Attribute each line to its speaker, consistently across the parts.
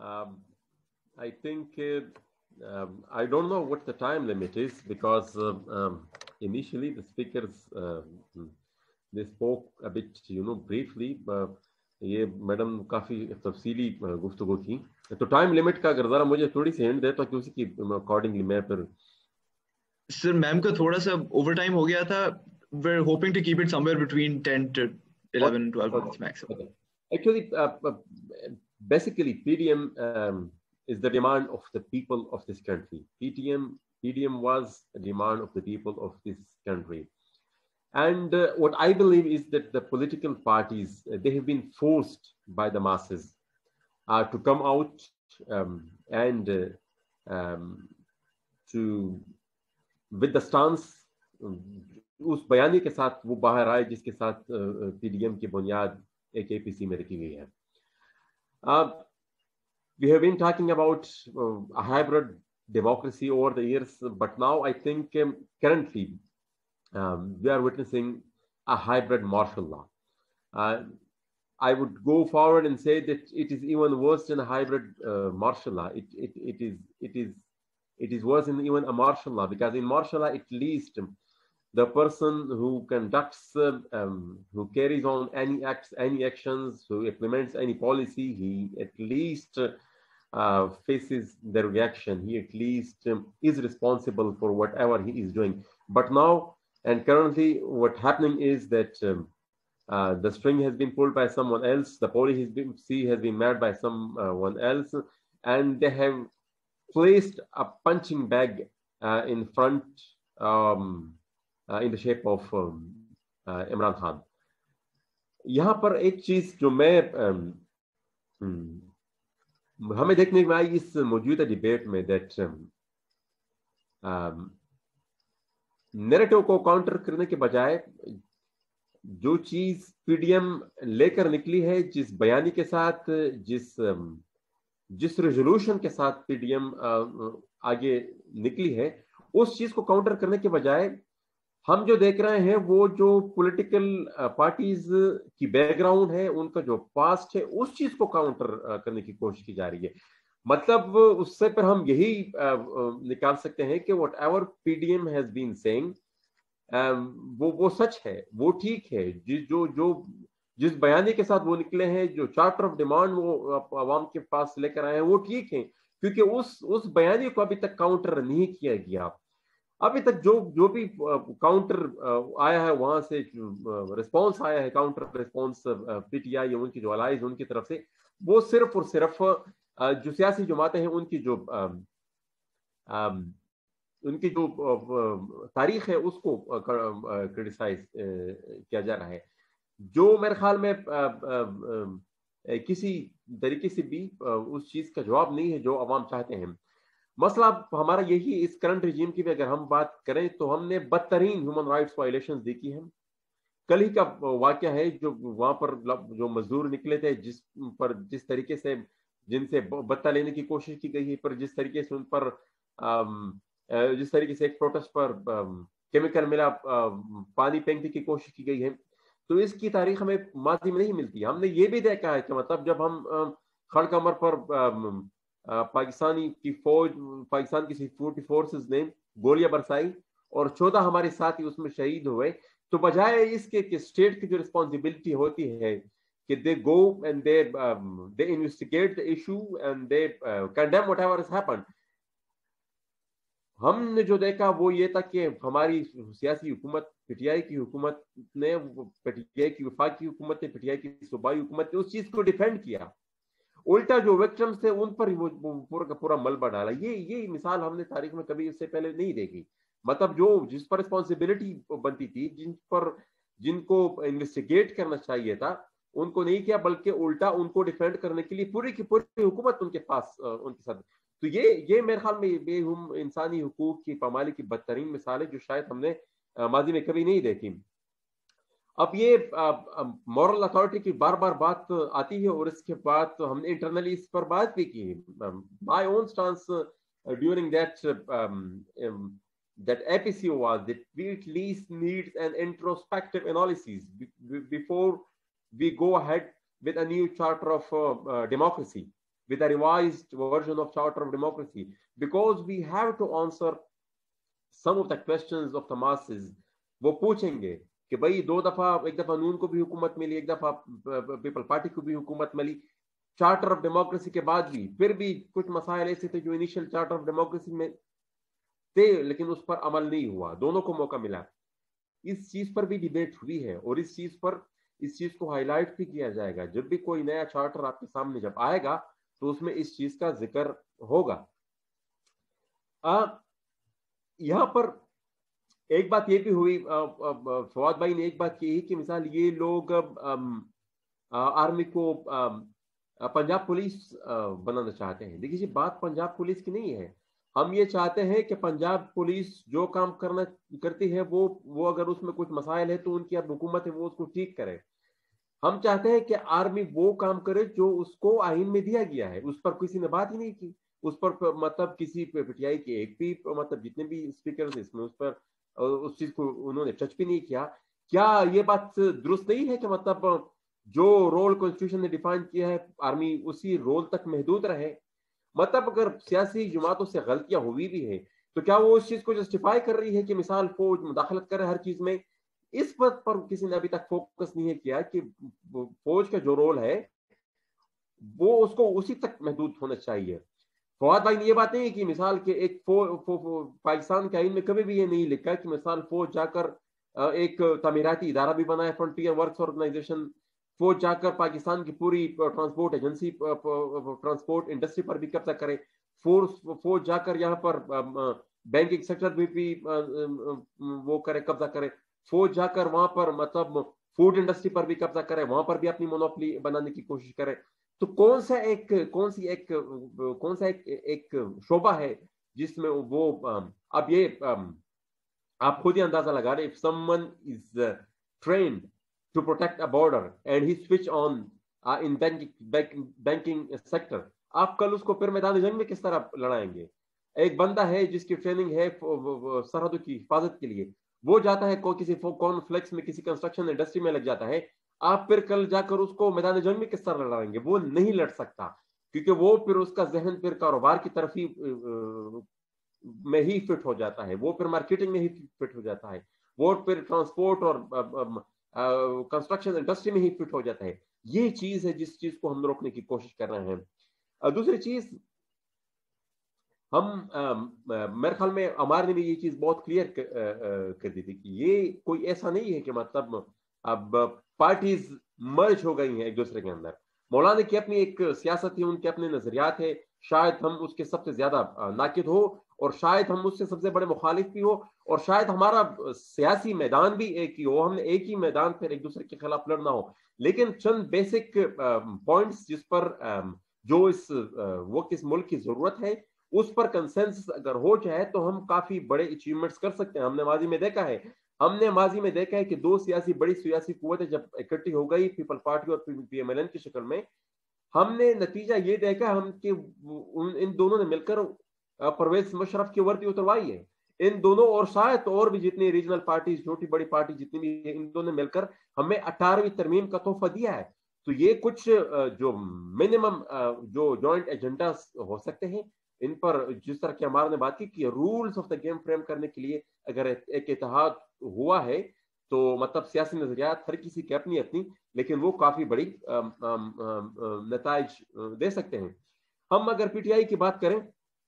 Speaker 1: Um, I think I don't know what the time limit is because initially the speakers they spoke a bit, briefly. ये madam काफी तफसीली गुफ्तगू की, तो time limit का अगर जरा मुझे थोड़ी सी हिंट दे तो कि उसी की अकॉर्डिंगली मैं फिर
Speaker 2: सर मैम का थोड़ा सा ओवर टाइम हो गया था. we're hoping to keep it somewhere between 10 to 11 12 minutes maximum.
Speaker 1: Okay. Actually, basically, PDM is the demand of the people of this country. PDM was a demand of the people of this country. And what I believe is that the political parties, they have been forced by the masses to come out and um, to, with the stance, उस बयानी के साथ वो बाहर आए जिसके साथ PDM की बुनियाद एक एपीसी में रखी गई है. We have been talking about a hybrid democracy over the years, but now I think currently we are witnessing a hybrid martial law. I would go forward and say that it is even worse than a hybrid martial law. It is worse than even a martial law, because in martial law, at least the person who conducts, who carries on any acts, any actions, who implements any policy, he at least faces the reaction. He at least is responsible for whatever he is doing. But now and currently, what's happening is that the string has been pulled by someone else, the policy has been made by someone else, and they have placed a punching bag in front, in the shape of Imran Khan. यहाँ पर एक चीज जो मैं हमें देखने में आई इस मौजूदा डिबेट में, दैट नैरेटिव को काउंटर करने के बजाय जो चीज पीडीएम लेकर निकली है, जिस बयानी के साथ, जिस रेजोल्यूशन के साथ पीडीएम आगे निकली है, उस चीज को काउंटर करने के बजाय हम जो देख रहे हैं वो जो पॉलिटिकल पार्टीज की बैकग्राउंड है, उनका जो पास्ट है, उस चीज को काउंटर करने की कोशिश की जा रही है. मतलब उससे पर हम यही निकाल सकते हैं कि whatever PDM has been saying, वो सच है, वो ठीक है. जिस बयानी के साथ वो निकले हैं, जो चार्टर ऑफ डिमांड वो आवाम के पास लेकर आए हैं, वो ठीक है, क्योंकि उस बयानी को अभी तक काउंटर नहीं किया गया. अभी तक जो भी काउंटर आया है, वहां से रिस्पांस आया है, काउंटर रिस्पांस पीटीआई या उनकी जो अलाइज उनकी तरफ से, वो सिर्फ और सिर्फ जो सियासी जमातें हैं उनकी जो तारीख है उसको क्रिटिसाइज किया जा रहा है, जो मेरे ख्याल में किसी तरीके से भी उस चीज का जवाब नहीं है जो अवाम चाहते हैं. मसला हमारा यही, इस करंट रिजीम की भी अगर हम बात करें तो हमने बदतरीन ह्यूमन राइट्स वायलेशंस देखी हैं. कल ही का वाकया है जो वहां पर जो मजदूर निकले थे, जिस तरीके से जिनसे बत्ता लेने की कोशिश की गई है, पर जिस तरीके से उन पर जिस तरीके से एक प्रोटेस्ट पर केमिकल मिला, पानी फेंकने की कोशिश की गई है, तो इसकी तारीख हमें माजी में नहीं मिलती. हमने ये भी देखा है कि मतलब जब हम खड़कमर पर पाकिस्तान की सिक्योरिटी फोर्सेस ने गोलियां बरसाई और 14 हमारे साथी उसमें शहीद हुए, तो बजाय इसके कि स्टेट की जो रिस्पॉन्सिबिलिटी होती है कि they go and they investigate the issue and they condemn whatever has happened, हमने जो देखा वो ये था कि हमारी सियासी हुकूमत, पीटीआई की हुकूमत ने, पीटीआई की वफाकी हुकूमत ने, पीटीआई की सूबाई हुकूमत ने उस चीज को डिफेंड किया. उल्टा जो विक्टिम्स थे उन पर पूरा का पूरा मलबा डाला. ये मिसाल हमने तारीख में कभी इससे पहले नहीं देखी. मतलब जिस पर रिस्पॉन्सिबिलिटी बनती थी, जिनको इन्वेस्टिगेट करना चाहिए था, उनको नहीं किया, बल्कि उल्टा उनको डिफेंड करने के लिए पूरी की पूरी हुकूमत उनके पास, उनके साथ. तो ये मेरे ख्याल में इंसानी हुकूक की पामाली की बदतरीन मिसाल है जो शायद हमने माजी में कभी नहीं देखी. अब ये मॉरल अथॉरिटी की बार बार बात आती है और इसके बाद तो हमने इंटरनली इस पर बात भी की. My own stance during that APC was that we at least need an introspective analysis before we go ahead with a new charter of democracy. with a revised version of Charter of Democracy, because we have to answer some of the questions of the masses. वो पूछेंगे कि भाई एक दफा नून को भी हुकूमत मिली, एक दफा पीपल पार्टी को भी हुकूमत मिली, चार्टर ऑफ डेमोक्रेसी के बाद भी फिर भी कुछ मसाइल ऐसे थे जो इनिशियल चार्टर ऑफ डेमोक्रेसी में थे लेकिन उस पर अमल नहीं हुआ, दोनों को मौका मिला। इस चीज पर भी डिबेट हुई है और इस चीज को हाईलाइट भी किया जाएगा। जब भी कोई नया चार्टर आपके सामने जब आएगा तो उसमें इस चीज का जिक्र होगा। यहाँ पर एक बात ये भी हुई, फवाद भाई ने एक बात की कि मिसाल ये लोग आर्मी को पंजाब पुलिस बनाना चाहते हैं। देखिए बात पंजाब पुलिस की नहीं है, हम ये चाहते हैं कि पंजाब पुलिस जो काम करती है वो अगर उसमें कुछ मसाइल है तो उनकी अब हुकूमत है वो उसको ठीक करे। हम चाहते हैं कि आर्मी वो काम करे जो उसको आईन में दिया गया है। उस पर किसी ने बात ही नहीं की, उस पर मतलब किसी पीटीआई के एक भी मतलब जितने भी स्पीकर इसमें उस पर उस चीज को उन्होंने टच भी नहीं किया। क्या ये बात दुरुस्त नहीं है कि मतलब जो रोल कॉन्स्टिट्यूशन ने डिफाइन किया है आर्मी उसी रोल तक महदूद रहे? मतलब अगर सियासी जमातों से गलतियां हुई भी है तो क्या वो उस चीज को जस्टिफाई कर रही है कि मिसाल फौज मुदाखलत करे हर चीज में? इस बात पर किसी ने अभी तक फोकस नहीं किया कि फौज का जो रोल है वो उसको उसी तक महदूद होना चाहिए। फवाद भाई ने ये बात नहीं की मिसाल के एक पाकिस्तान के आइन में कभी भी ये नहीं लिखा कि मिसाल फौज जाकर एक तमीराती इदारा भी बनाए, फ्रंटियर वर्क्स ऑर्गेनाइजेशन, फौज जाकर पाकिस्तान की पूरी ट्रांसपोर्ट एजेंसी ट्रांसपोर्ट इंडस्ट्री पर भी कब्जा करे, फौज जाकर यहाँ पर बैंकिंग सेक्टर भी वो करे, कब्जा करे, फौज जाकर वहां पर मतलब फूड इंडस्ट्री पर भी कब्जा करे, वहां पर भी अपनी मोनोपोली बनाने की कोशिश करे। तो कौन सा एक शोबा है जिसमें वो अब ये आप खुद ही अंदाजा लगा रहे, if someone is trained to protect a border and he switch on in banking sector, आप कल उसको फिर मैदान जंग में किस तरह लड़ाएंगे? एक बंदा है जिसकी ट्रेनिंग है सरहदों की हिफाजत के लिए, वो जाता है किसी कॉन्फ्लिक्ट में किसी कंस्ट्रक्शन इंडस्ट्री में लग जाता है, आप फिर कल जाकर उसको मैदान जंग में किस तरह लड़ाएंगे? वो नहीं लड़ सकता क्योंकि वो फिर उसका जहन फिर कारोबार की तरफ ही में ही फिट हो जाता है, वो फिर मार्केटिंग में ही फिट हो जाता है, वो फिर ट्रांसपोर्ट और कंस्ट्रक्शन इंडस्ट्री में ही फिट हो जाता है। ये चीज है जिस चीज को हम रोकने की कोशिश कर रहे हैं। दूसरी चीज हम मेरे ख्याल में अमार ने भी ये चीज बहुत क्लियर कर दी थी कि ये कोई ऐसा नहीं है कि मतलब अब पार्टीज मर्ज हो गई हैं एक दूसरे के अंदर। मौलाना की अपनी एक सियासत है, उनके अपने नजरियात है, शायद हम उसके सबसे ज्यादा नाकिद हो और शायद हम उससे सबसे बड़े मुखालिफ भी हो और शायद हमारा सियासी मैदान भी एक ही हो, हमने एक ही मैदान पर एक दूसरे के खिलाफ लड़ना हो, लेकिन चंद बेसिक पॉइंट्स जिस पर जो इस वक्त इस मुल्क की जरूरत है उस पर कंसेंसस अगर हो जाए तो हम काफी बड़े अचीवमेंट्स कर सकते हैं। हमने माजी में देखा है कि दो बड़ी सियासी कुव्वतें जब इकट्ठी हो गई, पीपल पार्टी और पीएमएलएन की शक्ल में, हमने नतीजा ये देखा हम कि इन दोनों ने मिलकर परवेज मुशर्रफ की वर्दी उतरवाई है। इन दोनों और शायद और भी जितनी रीजनल पार्टी, छोटी बड़ी पार्टी जितनी भी है, इन दोनों ने मिलकर हमें 18वीं तरमीम का तोहफा दिया है। तो ये कुछ जो मिनिमम जो जॉइंट एजेंडा हो सकते हैं, इन पर जिस तरह की हमारे ने बात की कि rules of the game frame करने के लिए अगर एक इत्तेहाद हुआ है तो मतलब सियासी नजरियात हर किसी की अपनी अपनी, लेकिन वो काफी बड़ी नताइज दे सकते हैं। हम अगर पीटीआई की बात करें,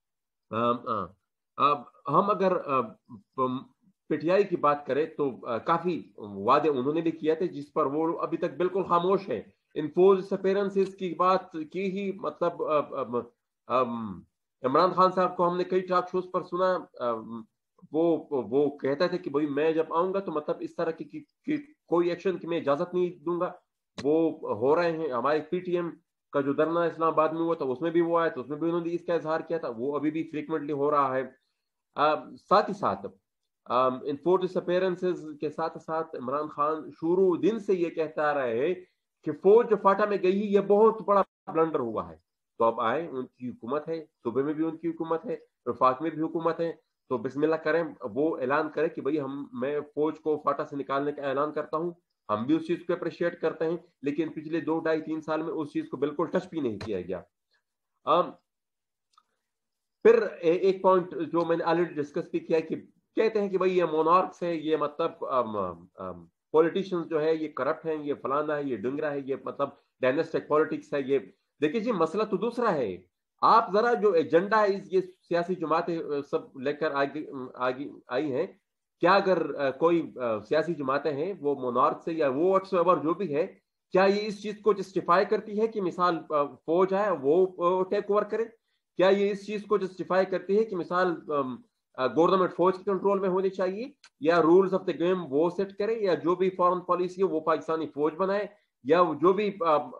Speaker 1: हम अगर पीटीआई की बात करें तो काफी वादे उन्होंने भी किए थे जिस पर वो अभी तक बिल्कुल खामोश है। इन फोर्स अपीयरेंसेस की बात की ही मतलब इमरान खान साहब को हमने कई टॉक शोज पर सुना, वो कहता था कि भाई मैं जब आऊंगा तो मतलब इस तरह की कोई एक्शन की मैं इजाजत नहीं दूंगा। वो हो रहे हैं, हमारे पीटीएम का जो धरना इस्लामाबाद में हुआ था उसमें भी वो आया था, उसमें भी उन्होंने इसका इजहार किया था, वो अभी भी फ्रीक्वेंटली हो रहा है। साथ ही साथ इन फोर्स अपीयरेंसेस के साथ साथ इमरान खान शुरू दिन से ये कहता आ रहे हैं कि फौज जो फाटा में गई ये बहुत बड़ा ब्लंडर हुआ है। तो अब आए, उनकी हुकूमत है, सूबे में भी उनकी हुकूमत है, वफाक में भी हुकूमत है, तो बिस्मिल्लाह करें, वो ऐलान करें कि भाई मैं फौज को फाटा से निकालने का ऐलान करता हूं। हम भी उस चीज को अप्रिशिएट करते हैं, लेकिन पिछले 2, 2.5, 3 साल में उस चीज को बिल्कुल टच भी नहीं किया गया। फिर एक पॉइंट जो मैंने ऑलरेडी डिस्कस भी किया कि कहते हैं कि भाई ये मोनार्क्स है, ये मतलब पॉलिटिशियंस जो है ये करप्ट हैं, ये फलाना है, ये डंगरा है, ये मतलब डायनेस्टिक पॉलिटिक्स है। ये देखिए जी, मसला तो दूसरा है। आप जरा जो एजेंडा है ये सियासी जमातें सब लेकर आगे आगे आई हैं, क्या अगर कोई सियासी जमातें हैं वो मोनार्क से या वो व्हाट्सएवर जो भी है, क्या ये इस चीज को जस्टिफाई करती है कि मिसाल फौज है वो टेक ओवर करे? क्या ये इस चीज को जस्टिफाई करती है कि मिसाल गवर्नमेंट फौज के कंट्रोल में होनी चाहिए, या रूल्स ऑफ द गेम वो सेट करे, या जो भी फॉरेन पॉलिसी हो वो पाकिस्तानी फौज बनाए, या जो भी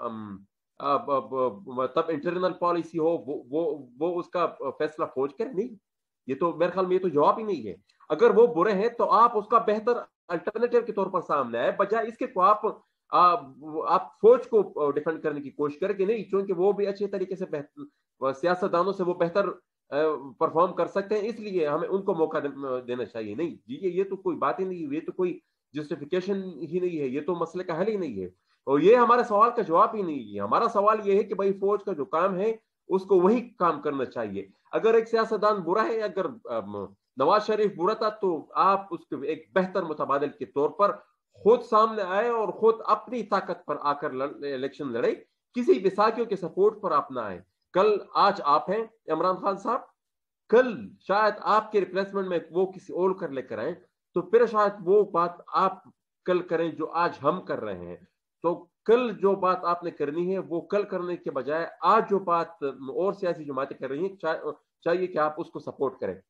Speaker 1: तब इंटरनल पॉलिसी हो वो उसका फैसला फौज करे? नहीं, ये तो मेरे ख्याल में ये तो जवाब ही नहीं है। अगर वो बुरे हैं तो आप उसका बेहतर अल्टरनेटिव के तौर पर सामने आए, बजाय इसके को आप फौज को डिफेंड करने की कोशिश करें कि नहीं, क्योंकि वो भी अच्छे तरीके से सियासतदानों से वो बेहतर परफॉर्म कर सकते हैं, इसलिए हमें उनको मौका देना चाहिए। नहीं जी, ये तो कोई बात ही नहीं है, ये तो कोई जस्टिफिकेशन ही नहीं है, ये तो मसले का हल ही नहीं है, और ये हमारे सवाल का जवाब ही नहीं है। हमारा सवाल ये है कि भाई फौज का जो काम है उसको वही काम करना चाहिए। अगर एक सियासतदान बुरा है, अगर नवाज शरीफ बुरा था, तो आप उसके एक बेहतर मुतबादिल के तौर पर खुद सामने आए और खुद अपनी ताकत पर आकर इलेक्शन लड़े, किसी भी साथियों के सपोर्ट पर आप ना आए। कल आज आप हैं इमरान खान साहब, कल शायद आपके रिप्लेसमेंट में वो किसी और कर लेकर आए, तो फिर शायद वो बात आप कल करें जो आज हम कर रहे हैं। तो कल जो बात आपने करनी है वो कल करने के बजाय आज जो बात और सियासी जमातें कर रही हैं चाहिए कि आप उसको सपोर्ट करें।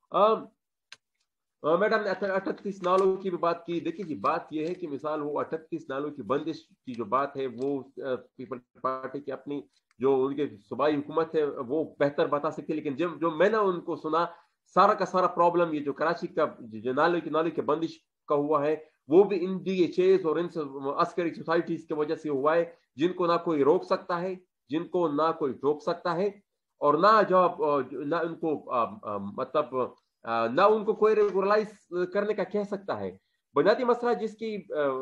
Speaker 1: मैडम ने 38 नालों की भी बात की। देखिए जी, बात यह है कि मिसाल वो 38 नालों की बंदिश की जो बात है वो पीपल पार्टी की अपनी जो उनके सूबाई हुकूमत है वो बेहतर बता सकती है, लेकिन जब जो मैंने उनको सुना, सारा का सारा प्रॉब्लम ये जो कराची का जो नाले की बंदिश का हुआ है, वो भी इन DHAs और इन अस्करी सोसाइटीज की वजह से हुआ है, जिनको ना कोई रोक सकता है, जिनको ना कोई टोक सकता है, और ना ना उनको मतलब ना उनको कोई रेगुलराइज करने का कह सकता है। बुनियादी मसला जिसकी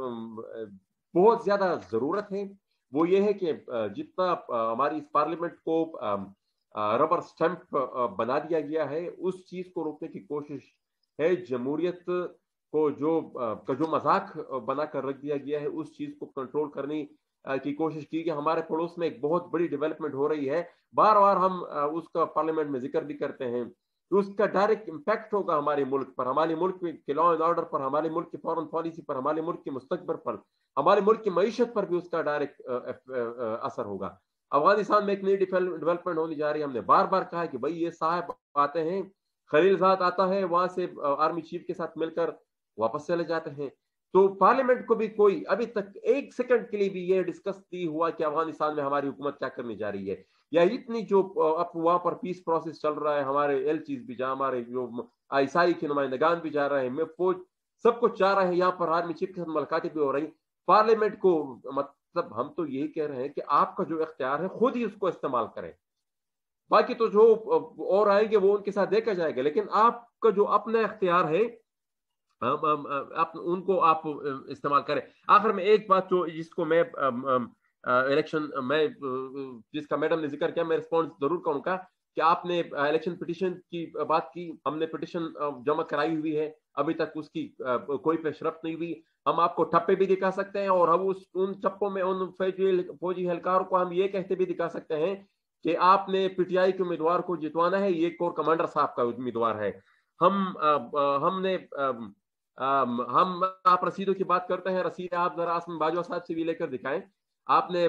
Speaker 1: बहुत ज्यादा जरूरत है वो ये है कि जितना हमारी इस पार्लियामेंट को रबर स्टैंप बना दिया गया है, उस चीज को रोकने की कोशिश है। जमहूरियत को जो मजाक बनाकर रख दिया गया है, उस चीज को कंट्रोल करने की कोशिश की गई। हमारे पड़ोस में एक बहुत बड़ी डेवलपमेंट हो रही है, बार बार हम उसका पार्लियामेंट में जिक्र भी करते हैं, तो उसका डायरेक्ट इम्पैक्ट होगा हमारे मुल्क पर, हमारे मुल्क के लॉ एंड ऑर्डर पर, हमारे मुल्क की फॉरेन पॉलिसी पर, हमारे मुल्क के मुस्तकबिल पर, हमारे मुल्क की मईशत पर भी उसका डायरेक्ट असर होगा। अफगानिस्तान में एक नई डेवलपमेंट होने जा रही है। हमने बार बार कहा कि भाई ये साहब आते हैं, खलीलजाद आता है, वहां से आर्मी चीफ के साथ मिलकर वापस चले जाते हैं। तो पार्लियामेंट को भी कोई अभी तक एक सेकंड के लिए भी ये डिस्कस नहीं हुआ कि अफगानिस्तान में हमारी हुकूमत क्या करने जा रही है, या इतनी जो अब वहां पर पीस प्रोसेस चल रहा है, हमारे एलचीज भी जा, हमारे जो ईसाई के नुमाइंदगान भी जा रहे हैं, फौज सब कुछ जा रहे हैं, यहाँ पर आर्मी चीफ के साथ मुलाकातें भी हो रही। पार्लियामेंट को मतलब हम तो यही कह रहे हैं कि आपका जो इख्तियार है खुद ही उसको इस्तेमाल करें, बाकी तो जो और आएंगे वो उनके साथ देखा जाएगा, लेकिन आपका जो अपना इख्तियार है आप उनको आप इस्तेमाल करें। आखिर में एक बात जो जिसको मैं इलेक्शन में जिसका मैडम ने जिक्र किया, मैं रिस्पॉन्स जरूर करूंगा कि आपने इलेक्शन पिटीशन की बात की। हमने पिटीशन जमा कराई हुई है, अभी तक उसकी कोई पेशरफ्त नहीं हुई। हम आपको ठप्पे भी दिखा सकते हैं, और हम उन ठप्पों में उन फौजी एहलकारों को हम ये कहते भी दिखा सकते हैं कि आपने PTI के उम्मीदवार को जितवाना है, ये कोर कमांडर साहब का उम्मीदवार है। हमने हम आप रसीदों की बात करते हैं, रसीद आप जरा आसम बाजवा साहब से भी लेकर दिखाएं। आपने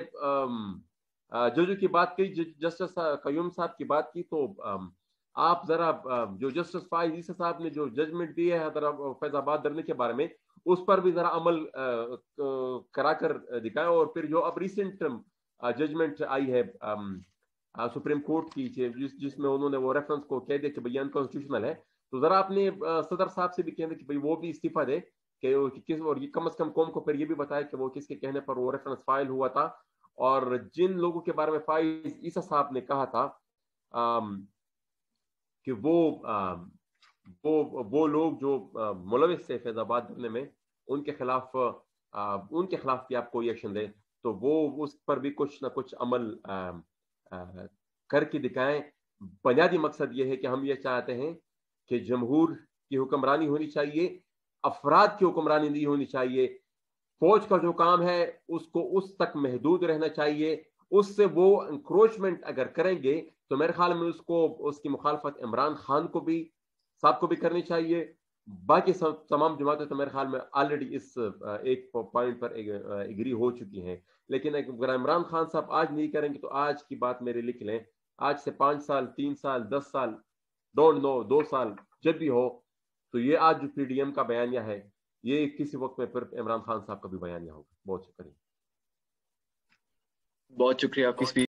Speaker 1: जजों की बात की, जस्टिस कयूम साहब की बात की, तो आप जरा जो जस्टिस फाइज ईसा साहब ने जो जजमेंट दी है फैजाबाद धरने के बारे में, उस पर भी जरा अमल कराकर दिखाएं। और फिर जो अब रिसेंट जजमेंट आई है सुप्रीम कोर्ट की, जिसमें उन्होंने वो रेफरेंस को कह दिया कि भैया अनकॉन्स्टिट्यूशनल है, तो जरा अपने सदर साहब से भी कहने कि भाई वो भी इस्तीफा दे कि किस, और ये कम से कम कौम को फिर ये भी बताया कि वो किसके कहने पर वो रेफरेंस फाइल हुआ था, और जिन लोगों के बारे में फाइज ईसा साहब ने कहा था कि वो लोग जो मुलविस थे फैजाबाद धरने में, उनके खिलाफ भी आप कोई एक्शन दे, तो वो उस पर भी कुछ ना कुछ अमल करके दिखाएं। बुनियादी मकसद ये है कि हम ये चाहते हैं कि जमहूर की हुक्मरानी होनी चाहिए, अफराद की हुक्मरानी नहीं होनी चाहिए। फौज का जो काम है उसको उस तक महदूद रहना चाहिए। उससे वो इंक्रोचमेंट अगर करेंगे तो मेरे ख्याल में उसको उसकी मुखालफत इमरान खान को भी साहब को भी करनी चाहिए। बाकी तमाम जमातें तो मेरे ख्याल में ऑलरेडी इस एक पॉइंट पर एग्री हो चुकी हैं। लेकिन अगर इमरान खान साहब आज नहीं करेंगे तो आज की बात मेरे लिख लें, आज से 5 साल 3 साल 10 साल डोंट नो 2 साल जब भी हो, तो ये आज जो पीडीएम का बयानिया है ये किसी वक्त में फिर इमरान खान साहब का भी बयानिया होगा। बहुत शुक्रिया।
Speaker 2: बहुत शुक्रिया आपकी स्पीच